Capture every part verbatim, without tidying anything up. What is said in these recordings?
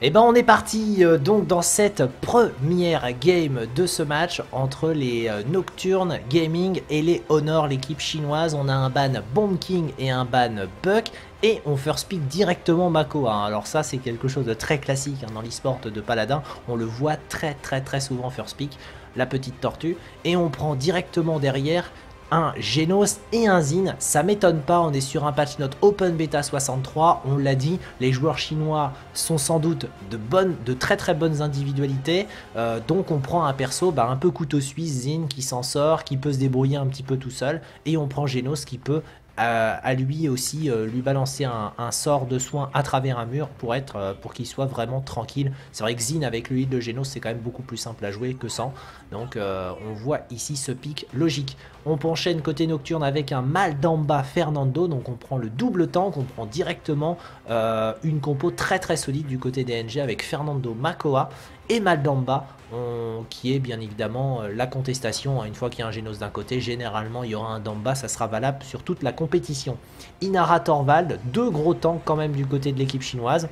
Et ben on est parti euh, donc dans cette première game de ce match entre les euh, Nocturne Gaming et les Honor, l'équipe chinoise. On a un ban Bomb King et un ban Buck et on first pick directement Makoa. Alors ça c'est quelque chose de très classique hein, dans l'e-sport de Paladin. On le voit très très très souvent first pick, la petite tortue. Et on prend directement derrière un Genos et un Zin. Ça m'étonne pas, on est sur un patch note Open Beta soixante-trois, on l'a dit, les joueurs chinois sont sans doute de bonnes, de très très bonnes individualités, euh, donc on prend un perso bah, un peu couteau suisse, Zin qui s'en sort, qui peut se débrouiller un petit peu tout seul, et on prend Genos qui peut à, à lui aussi euh, lui balancer un, un sort de soin à travers un mur pour être euh, pour qu'il soit vraiment tranquille. C'est vrai que Zin avec le heal de Genos c'est quand même beaucoup plus simple à jouer que sans, donc euh, on voit ici ce pic logique. On enchaîne côté Nocturne avec un Maldamba Fernando, donc on prend le double tank, on prend directement euh, une compo très très solide du côté des N G avec Fernando, Makoa et Maldamba, on, qui est bien évidemment euh, la contestation. Une fois qu'il y a un Genos d'un côté, généralement il y aura un Damba, ça sera valable sur toute la compétition. Inara Torvald, deux gros tanks quand même du côté de l'équipe chinoise,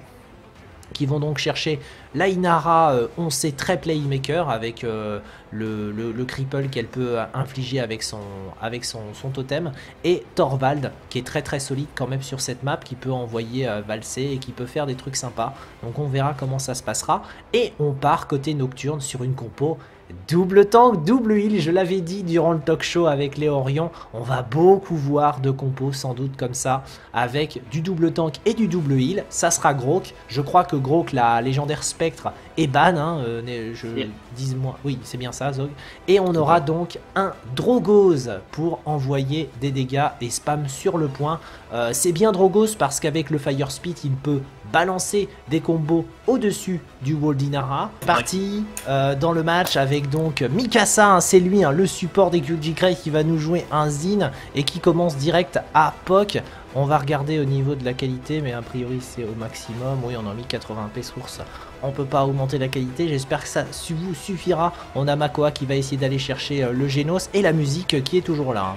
qui vont donc chercher la Inara, euh, on sait très playmaker avec euh, le, le, le cripple qu'elle peut infliger avec son, avec son, son totem, et Torvald qui est très très solide quand même sur cette map, qui peut envoyer euh, valser et qui peut faire des trucs sympas. Donc on verra comment ça se passera, et on part côté Nocturne sur une compo double tank, double heal, je l'avais dit durant le talk show avec Léo Orion, on va beaucoup voir de compos sans doute comme ça, avec du double tank et du double heal. Ça sera Grok, je crois que Grok, la légendaire spectre, est ban, hein, euh, je yeah. dis-moi, oui c'est bien ça Zog, et on aura donc un Drogos pour envoyer des dégâts et spam sur le point. Euh, c'est bien Drogos parce qu'avec le Fire Spit il peut balancer des combos au-dessus du wall d'Inara. Parti euh, dans le match avec donc Mikasa, hein, c'est lui hein, le support des Q G Cray qui va nous jouer un Zin et qui commence direct à P O C. On va regarder au niveau de la qualité, mais a priori c'est au maximum. Oui, on a mis quatre-vingts p source, on peut pas augmenter la qualité, j'espère que ça vous suffira. On a Makoa qui va essayer d'aller chercher euh, le Genos, et la musique qui est toujours là. Hein.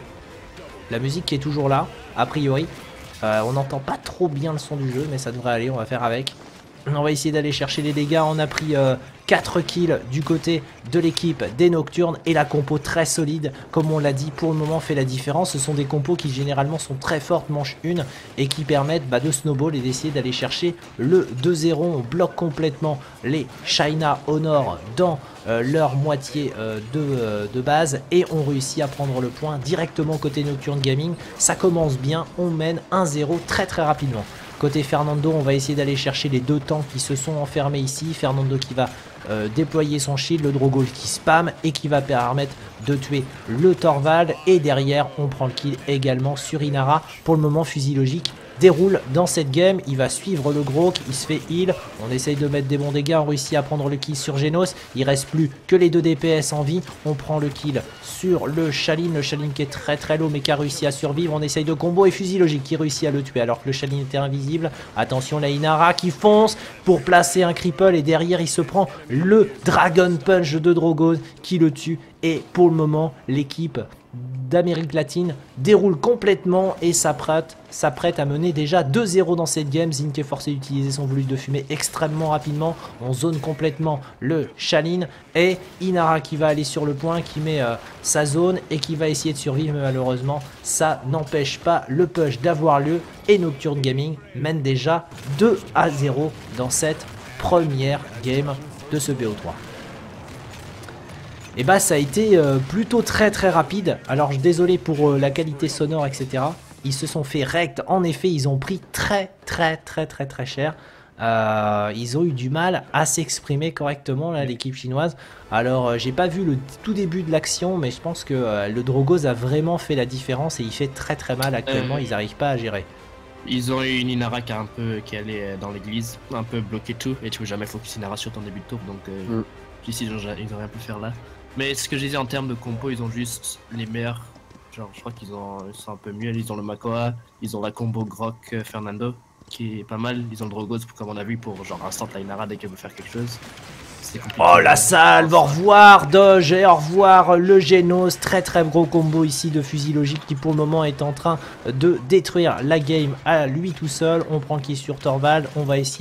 La musique qui est toujours là, a priori. Euh, on n'entend pas trop bien le son du jeu, mais ça devrait aller, on va faire avec. On va essayer d'aller chercher les dégâts, on a pris euh, quatre kills du côté de l'équipe des Nocturnes, et la compo très solide, comme on l'a dit, pour le moment fait la différence. Ce sont des compos qui généralement sont très fortes, manche une, et qui permettent bah, de snowball et d'essayer d'aller chercher le deux zéro. On bloque complètement les China Honor dans euh, leur moitié euh, de, euh, de base, et on réussit à prendre le point directement côté Nocturne Gaming. Ça commence bien, on mène un zéro très très rapidement. Côté Fernando, on va essayer d'aller chercher les deux tanks qui se sont enfermés ici. Fernando qui va euh, déployer son shield, le Drogol qui spam et qui va permettre de tuer le Torvald. Et derrière, on prend le kill également sur Inara. Pour le moment, fusil logique déroule dans cette game. Il va suivre le Grok, il se fait heal. On essaye de mettre des bons dégâts, on réussit à prendre le kill sur Genos. Il reste plus que les deux D P S en vie. On prend le kill sur le Shaolin, le Shaolin qui est très très low mais qui a réussi à survivre. On essaye de combo et fusil logique qui réussit à le tuer alors que le Shaolin était invisible. Attention, la Inara qui fonce pour placer un cripple, et derrière il se prend le Dragon Punch de Drogos qui le tue. Et pour le moment, l'équipe d'Amérique latine déroule complètement et s'apprête s'apprête à mener déjà deux zéro dans cette game. Zin qui est forcé d'utiliser son volume de fumée extrêmement rapidement. On zone complètement le Shaolin, et Inara qui va aller sur le point, qui met euh, sa zone et qui va essayer de survivre, mais malheureusement ça n'empêche pas le push d'avoir lieu, et Nocturne Gaming mène déjà deux à zéro dans cette première game de ce B O trois. Et bah ça a été euh, plutôt très très rapide. Alors je désolé pour euh, la qualité sonore, et cetera. Ils se sont fait rect. En effet, ils ont pris très très très très très cher. Euh, ils ont eu du mal à s'exprimer correctement là, l'équipe chinoise. Alors euh, j'ai pas vu le tout début de l'action, mais je pense que euh, le Drogos a vraiment fait la différence, et il fait très très mal actuellement. Euh, ils n'arrivent pas à gérer. Ils ont eu une Inara qui, a un peu, qui allait dans l'église, un peu bloqué tout, et tu peux jamais focus Inara sur ton début de tour, donc euh, mm. ici ils ont, ils ont rien pu faire là. Mais ce que je disais en termes de compo, ils ont juste les meilleurs. Genre, je crois qu'ils ont, ils sont un peu mieux. Ils ont le Makoa, ils ont la combo Grok Fernando qui est pas mal. Ils ont le Drogos, comme on a vu, pour genre instant la Inara dès qu'elle veut faire quelque chose. Oh la salve, au revoir Doge et au revoir le Genos. Très très gros combo ici de fusil logique qui pour le moment est en train de détruire la game à lui tout seul. On prend qui sur Torvald, on va essayer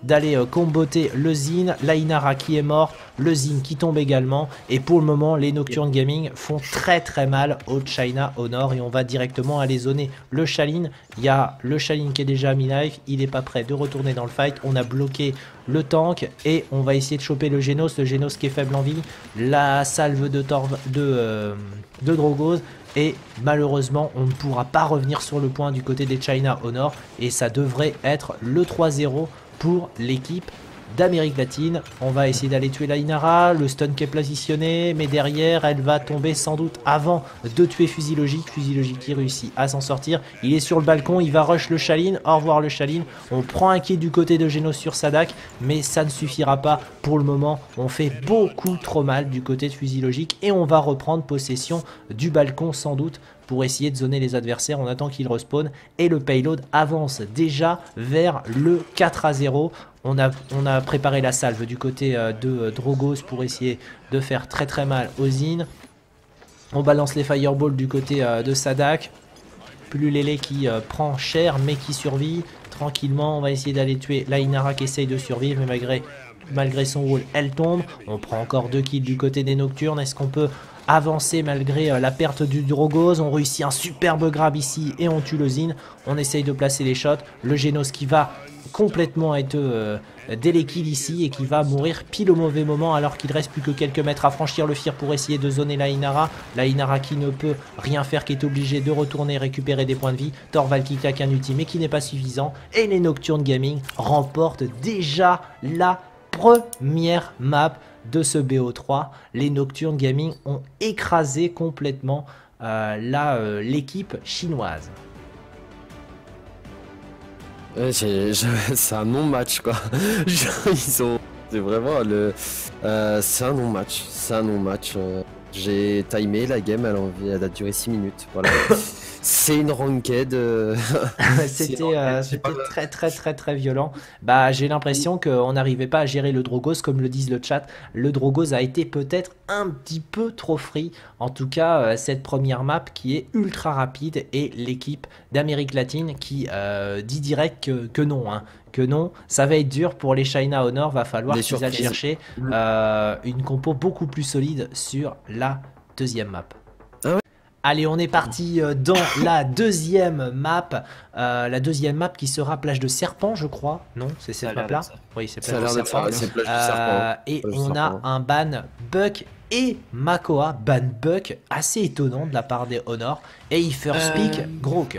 d'aller euh, comboter le Zin, la Inara qui est mort, le Zin qui tombe également. Et pour le moment, les Nocturne Gaming font très très mal au China Honor. Et on va directement aller zoner le Shalin. Il y a le Shalin qui est déjà mis live, il n'est pas prêt de retourner dans le fight. On a bloqué le tank et on va essayer de choper le Genos, le Genos qui est faible en vie, la salve de, Torv de, euh, de Drogos. Et malheureusement on ne pourra pas revenir sur le point du côté des China Honor. Et ça devrait être le trois zéro pour l'équipe d'Amérique latine. On va essayer d'aller tuer la Inara, le stun qui est positionné, mais derrière elle va tomber sans doute avant de tuer Fusil Logique. Fusil Logique qui réussit à s'en sortir, il est sur le balcon, il va rush le Shalin. Au revoir le Shalin, on prend un kill du côté de Genos sur Sadak, mais ça ne suffira pas pour le moment. On fait beaucoup trop mal du côté de Fusil Logique et on va reprendre possession du balcon sans doute pour essayer de zoner les adversaires. On attend qu'ils respawn et le payload avance déjà vers le quatre à zéro. On a, on a préparé la salve du côté euh, de euh, Drogos pour essayer de faire très très mal aux Zin. On balance les fireballs du côté euh, de Sadak. Pululele qui euh, prend cher mais qui survit. Tranquillement, on va essayer d'aller tuer la Inara qui essaye de survivre, mais malgré, malgré son rôle, elle tombe. On prend encore deux kills du côté des Nocturnes. Est-ce qu'on peut avancer malgré euh, la perte du Drogos? On réussit un superbe grab ici et on tue le Zin. On essaye de placer les shots. Le Genos qui va complètement être euh, dès les kills ici et qui va mourir pile au mauvais moment alors qu'il reste plus que quelques mètres à franchir le Fear pour essayer de zoner la Inara. La Inara qui ne peut rien faire, qui est obligée de retourner récupérer des points de vie. Torvald qui claque un ulti mais qui n'est pas suffisant. Et les Nocturne Gaming remportent déjà la première map de ce B O trois. Les Nocturne Gaming ont écrasé complètement euh, la, euh, l'équipe chinoise. Ouais, c'est un non-match quoi. Ils ont. C'est vraiment le. Euh, c'est un non-match. C'est un non-match. Euh, J'ai timé la game, elle, envie, elle a duré six minutes. Voilà. C'est une ranked. Euh... C'était euh, très très très très violent. Bah, j'ai l'impression qu'on n'arrivait pas à gérer le Drogos comme le disent le chat. Le Drogos a été peut-être un petit peu trop free. En tout cas, euh, cette première map qui est ultra rapide et l'équipe d'Amérique latine qui euh, dit direct que, que non. Hein. Que non, ça va être dur pour les China Honor. Va falloir qu'ils aillent chercher euh, une compo beaucoup plus solide sur la deuxième map. Allez, on est parti dans la deuxième map. Euh, la deuxième map qui sera plage de serpent, je crois. Non, c'est cette map là. Oui, c'est plage de serpent. Euh, et on a un ban Buck et Makoa. Ban Buck, assez étonnant de la part des Honor. Et il first pick euh... Grok.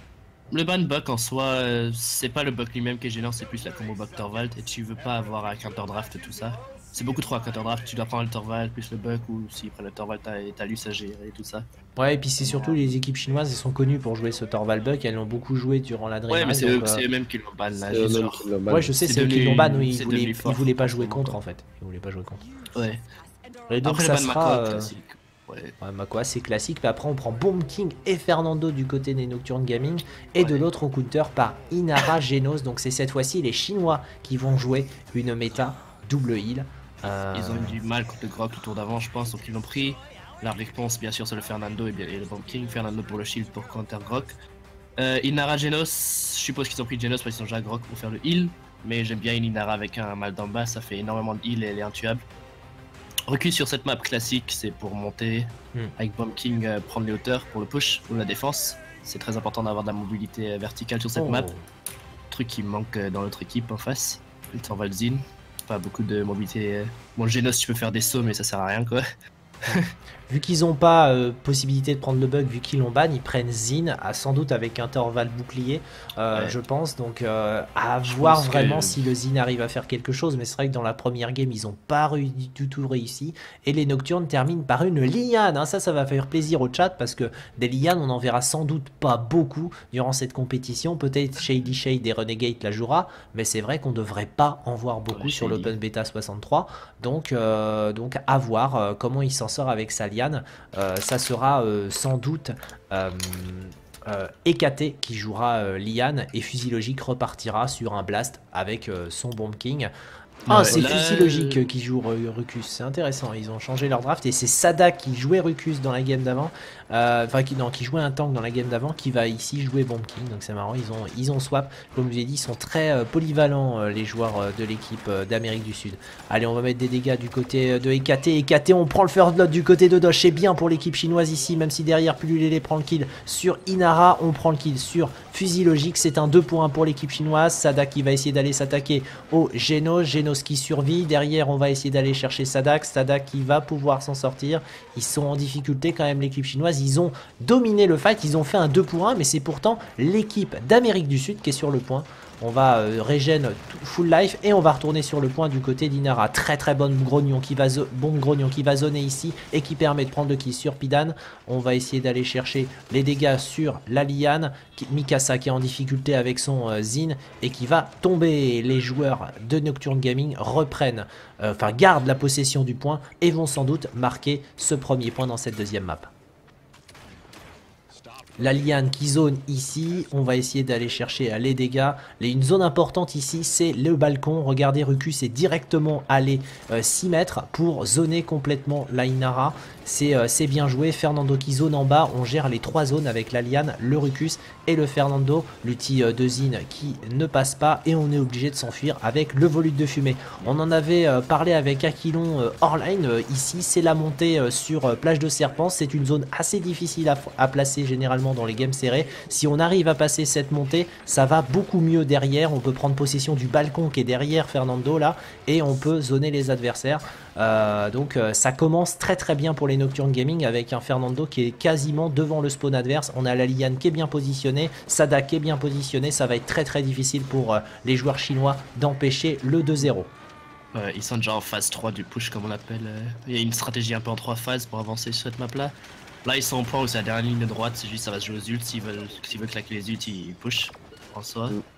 Le ban Buck en soi, euh, c'est pas le Buck lui-même qui est gênant, c'est plus la combo Buck Torvald. Et tu veux pas avoir un counter draft tout ça. C'est beaucoup trop à counter draft, tu dois prendre le Torvald plus le Buck, ou s'ils prennent le Torvald, t'as Luce à gérer et tout ça. Ouais, et puis c'est surtout les équipes chinoises, elles sont connues pour jouer ce Torvald Buck, elles l'ont beaucoup joué durant la Dream. Ouais, mais c'est eux, euh... eux-mêmes qui l'ont ban là. Ouais, je sais, c'est eux qui l'ont ban, oui, ils voulaient, ils voulaient pas jouer contre en fait. Ils voulaient pas jouer contre. Ouais. Et donc après, ça sera. Euh... Ouais. Ouais, Makoa c'est classique, mais après on prend Bomb King et Fernando du côté des Nocturne Gaming et ouais. de l'autre on counter par Inara Genos. Donc c'est cette fois-ci les Chinois qui vont jouer une méta double heal. Euh... Ils ont eu du mal contre le Grok le tour d'avant je pense, donc ils l'ont pris. La réponse bien sûr c'est le Fernando et, bien, et le Bomb King. Fernando pour le shield pour counter Grok. Euh, Inara Genos, je suppose qu'ils ont pris Genos parce qu'ils ont déjà Grok pour faire le heal. Mais j'aime bien une Inara avec un mal d'en bas, ça fait énormément de heal et elle est intuable. Recul sur cette map classique, c'est pour monter mm. avec Bomb King, euh, prendre les hauteurs pour le push ou la défense. C'est très important d'avoir de la mobilité euh, verticale sur cette oh. map. Truc qui manque euh, dans notre équipe en face. Le Torvald Zin, pas beaucoup de mobilité. Euh... Bon, Genos, tu peux faire des sauts, mais ça sert à rien quoi. Vu qu'ils n'ont pas euh, possibilité de prendre le bug, vu qu'ils l'ont ban, ils prennent Zin, à, sans doute avec un Torvald bouclier, euh, ouais. je pense. Donc euh, à je voir vraiment que... si le Zin arrive à faire quelque chose. Mais c'est vrai que dans la première game, ils n'ont pas du tout réussi. Et les Nocturnes terminent par une liane. Hein. Ça, ça va faire plaisir au chat parce que des lianes, on en verra sans doute pas beaucoup durant cette compétition. Peut-être Shady Shade et Renegade la jouera, mais c'est vrai qu'on ne devrait pas en voir beaucoup ouais, sur l'Open Beta soixante-trois. Donc, euh, donc à voir euh, comment il s'en sort avec sa liane. Euh, ça sera euh, sans doute euh, euh, Ekate qui jouera euh, Liane et Fusil Logique repartira sur un blast avec euh, son Bomb King. Ah, Ouais, c'est là, Fusil Logique qui joue Ru- Rucus, c'est intéressant, ils ont changé leur draft et c'est Sadak qui jouait Rucus dans la game d'avant, euh, enfin qui, non, qui jouait un tank dans la game d'avant, qui va ici jouer Bomb King, donc c'est marrant, ils ont, ils ont swap, comme je vous ai dit, ils sont très euh, polyvalents euh, les joueurs euh, de l'équipe euh, d'Amérique du Sud. Allez, on va mettre des dégâts du côté de E K T, E K T on prend le first blood du côté de Dosh, c'est bien pour l'équipe chinoise ici, même si derrière Pululele prend le kill sur Inara, on prend le kill sur Fusil Logique, c'est un deux pour un pour l'équipe chinoise, Sadak qui va essayer d'aller s'attaquer au Genos, Genos qui survit, derrière on va essayer d'aller chercher Sadak, Sadak qui va pouvoir s'en sortir, ils sont en difficulté quand même l'équipe chinoise, ils ont dominé le fight, ils ont fait un deux pour un mais c'est pourtant l'équipe d'Amérique du Sud qui est sur le point. On va euh, régène full life et on va retourner sur le point du côté d'Inara. Très très bonne grognon qui va bon grognon qui va zoner ici et qui permet de prendre le kill sur Pidan. On va essayer d'aller chercher les dégâts sur la liane. Qui, Mikasa qui est en difficulté avec son euh, Zin et qui va tomber. Les joueurs de Nocturne Gaming reprennent, euh, enfin gardent la possession du point et vont sans doute marquer ce premier point dans cette deuxième map. La liane qui zone ici, on va essayer d'aller chercher les dégâts. Une zone importante ici, c'est le balcon. Regardez, Rucus est directement allé euh, six mètres pour zoner complètement la Inara. C'est euh, bien joué. Fernando qui zone en bas. On gère les trois zones avec la liane, le Rucus et le Fernando. L'outil euh, de Zin qui ne passe pas et on est obligé de s'enfuir avec le volute de fumée. On en avait euh, parlé avec Aquilon euh, hors line. Euh, ici, c'est la montée euh, sur euh, plage de Serpent. C'est une zone assez difficile à, à placer généralement dans les games serrés. Si on arrive à passer cette montée, ça va beaucoup mieux derrière. On peut prendre possession du balcon qui est derrière Fernando là et on peut zoner les adversaires. Euh, donc euh, ça commence très très bien pour les Nocturne Gaming avec un Fernando qui est quasiment devant le spawn adverse. On a la liane qui est bien positionnée, Sadak qui est bien positionné. Ça va être très très difficile pour euh, les joueurs chinois d'empêcher le deux zéro. Ouais, ils sont déjà en phase trois du push comme on l'appelle. Il y a une stratégie un peu en trois phases pour avancer sur cette map là. Là ils sont au point où c'est la dernière ligne de droite, c'est juste ça va se jouer aux ults, s'ils veulent, s'ils veulent claquer les ults ils push en soi. Mm.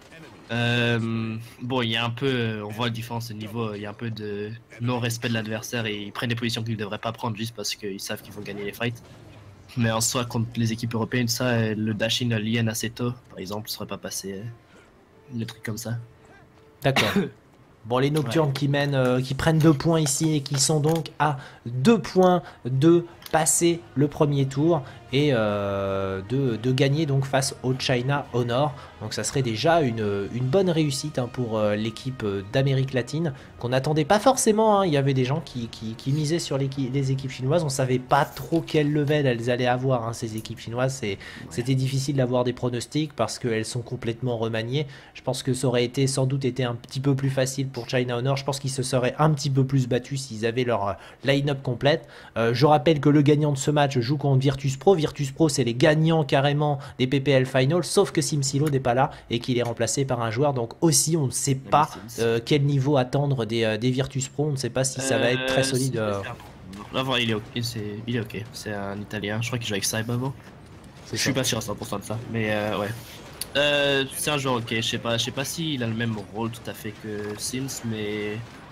Euh, bon il y a un peu, on voit la différence de niveau, il y a un peu de non-respect de l'adversaire et ils prennent des positions qu'ils ne devraient pas prendre juste parce qu'ils savent qu'ils vont gagner les fights. Mais en soi contre les équipes européennes, ça, le dash-in Lien Aceto par exemple ne serait pas passé, le truc comme ça. D'accord. Bon, les Nocturnes ouais. qui mènent, euh, qui prennent deux points ici et qui sont donc à deux points de passer le premier tour et euh, de, de gagner donc face au China Honor. Donc ça serait déjà une, une bonne réussite hein, pour euh, l'équipe d'Amérique latine qu'on n'attendait pas forcément. Hein. Il y avait des gens qui, qui, qui misaient sur les, les équipes chinoises. On savait pas trop quel level elles allaient avoir hein, ces équipes chinoises. C'était difficile d'avoir des pronostics parce qu'elles sont complètement remaniées. Je pense que ça aurait été sans doute été un petit peu plus facile pour China Honor. Je pense qu'ils se seraient un petit peu plus battus s'ils avaient leur line-up complète. Euh, je rappelle que le gagnant de ce match joue contre Virtus Pro. Virtus Pro, c'est les gagnants carrément des P P L Finals, sauf que SimSilo n'est pas là et qu'il est remplacé par un joueur. Donc aussi, on ne sait pas euh, quel niveau attendre des, euh, des Virtus Pro. On ne sait pas si ça euh, va être très solide. Euh... Là, voilà, il est ok. C'est il est ok. C'est un Italien. Je crois qu'il joue avec Cyber avant. Je suis pas sûr à cent pour cent de ça, mais euh, ouais. Euh, c'est un joueur ok. Je sais pas, je sais pas s'il a le même rôle tout à fait que Sims, mais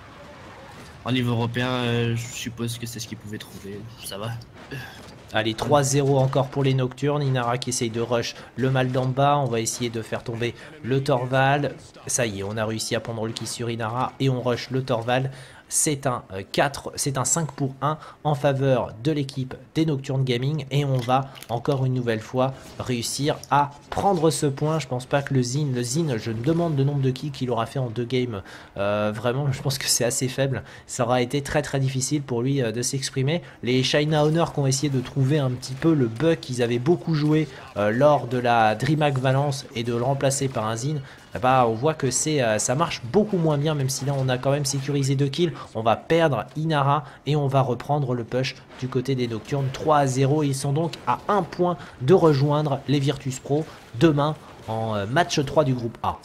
au niveau européen, euh, je suppose que c'est ce qu'il pouvait trouver. Ça va. Allez, trois zéro encore pour les Nocturnes. Inara qui essaye de rush le mal d'en bas. On va essayer de faire tomber le Torvald. Ça y est, on a réussi à prendre le kill sur Inara et on rush le Torvald. C'est un quatre, c'est un cinq pour un en faveur de l'équipe des Nocturne Gaming et on va encore une nouvelle fois réussir à prendre ce point. Je pense pas que le Zin, le Zin, je me demande le nombre de kills qu'il aura fait en deux games. Euh, vraiment, je pense que c'est assez faible. Ça aura été très très difficile pour lui euh, de s'exprimer. Les China Honor qui ont essayé de trouver un petit peu le bug qu'ils avaient beaucoup joué euh, lors de la DreamHack Valence et de le remplacer par un Zin. Bah, on voit que c'est euh, ça marche beaucoup moins bien, même si là on a quand même sécurisé deux kills. On va perdre Inara et on va reprendre le push du côté des Nocturnes. Trois à zéro, ils sont donc à un point de rejoindre les Virtus Pro demain en euh, match trois du groupe A.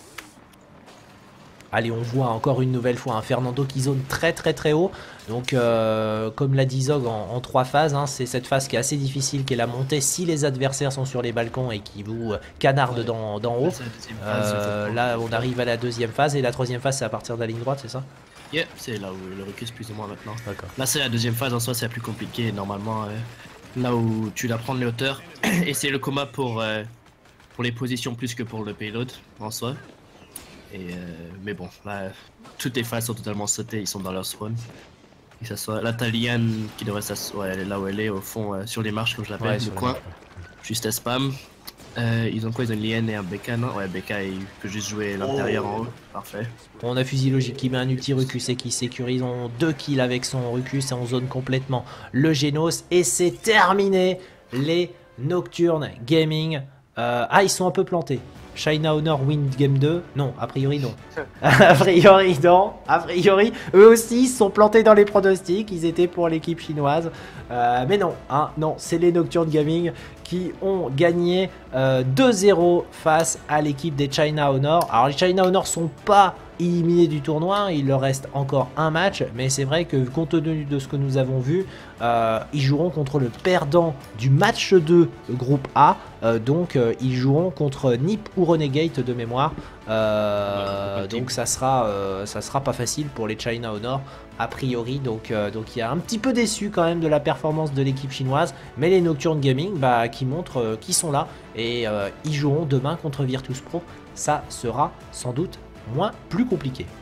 Allez, on voit encore une nouvelle fois un Fernando qui zone très très très haut. Donc euh, comme l'a dit Zog en, en trois phases, hein, c'est cette phase qui est assez difficile, qui est la montée si les adversaires sont sur les balcons et qui vous canardent ouais. d'en haut. Euh, là on arrive à la deuxième phase et la troisième phase c'est à partir de la ligne droite, c'est ça? Yeah, c'est là où le recul plus ou moins maintenant. Là c'est la deuxième phase, en soi c'est la plus compliquée normalement. Euh, là où tu dois prendre les hauteurs et c'est le combat pour, euh, pour les positions plus que pour le payload en soi. Et, euh, mais bon, là, toutes les phases sont totalement sautées, ils sont dans leur spawn. Et ça soit la Taliane qui devrait s'asseoir, ouais, elle est là où elle est, au fond, euh, sur les marches, comme je l'appelle, Ouais, le coin. Juste à spam. Euh, ils ont quoi? Ils ont une Lien et un B K, non? Ouais, B K, il peut juste jouer l'intérieur Oh. en haut. Parfait. On a Fusil Logique qui met un ulti Rucus et qui sécurise en deux kills avec son Rucus et on zone complètement le Genos. Et c'est terminé, les Nocturne Gaming. Euh, ah, ils sont un peu plantés. China Honor win game deux. Non, a priori non. A priori non. A priori, eux aussi ils se sont plantés dans les pronostics. Ils étaient pour l'équipe chinoise. Euh, mais non, hein, non, c'est les Nocturne Gaming qui ont gagné euh, deux zéro face à l'équipe des China Honor. Alors les China Honor sont pas éliminés du tournoi, il leur reste encore un match, mais c'est vrai que compte tenu de ce que nous avons vu, euh, ils joueront contre le perdant du match deux groupe A, euh, donc euh, ils joueront contre Nip ou Renegade de mémoire, euh, donc ça sera, euh, ça sera pas facile pour les China Honor a priori, donc euh, donc il y a un petit peu déçu quand même de la performance de l'équipe chinoise, mais les Nocturne Gaming bah, qui montrent euh, qu'ils sont là et euh, ils joueront demain contre Virtus Pro, ça sera sans doute moins plus compliqué.